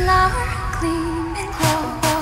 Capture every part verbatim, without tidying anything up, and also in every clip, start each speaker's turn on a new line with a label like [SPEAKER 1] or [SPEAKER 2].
[SPEAKER 1] flower gleam and glow.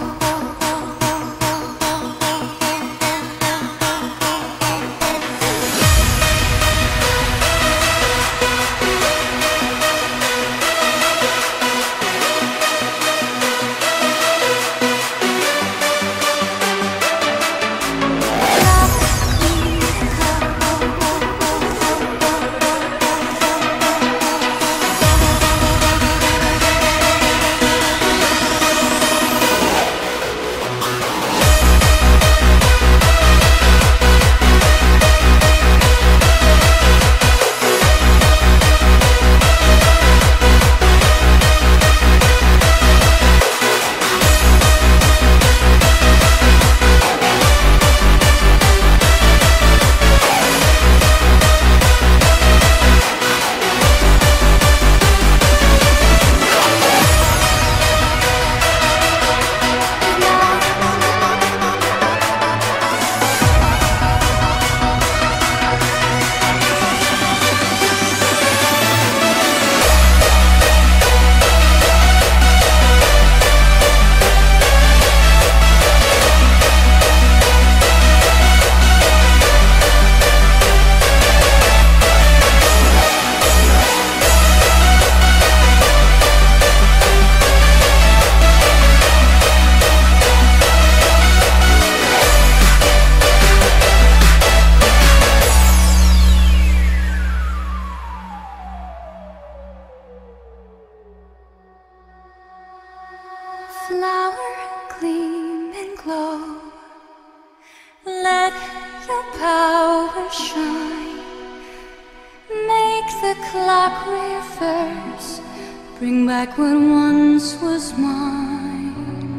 [SPEAKER 1] Flower gleam and glow. Let your power shine. Make the clock reverse. Bring back what once was mine.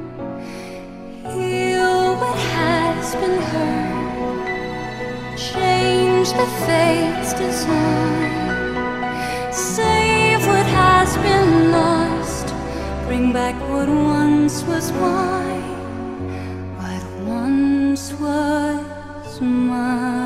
[SPEAKER 1] Heal what has been hurt. Change the fate's design. Save what has been lost. Bring back what once was mine, what once was mine.